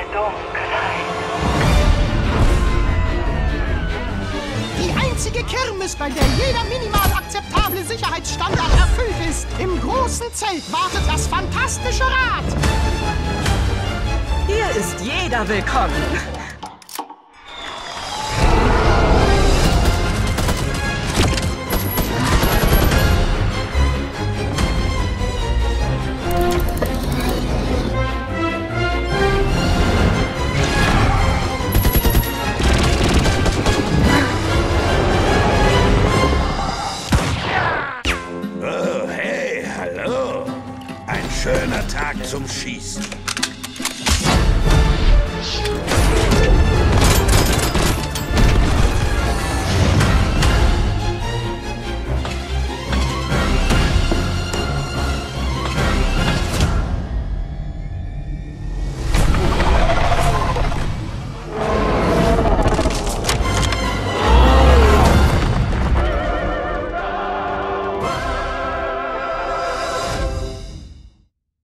Dunkelheit. Die einzige Kirmes, bei der jeder minimal akzeptable Sicherheitsstandard erfüllt ist. Im großen Zelt wartet das fantastische Rad. Hier ist jeder willkommen. Oh, hey, hallo. Ein schöner Tag zum Schießen.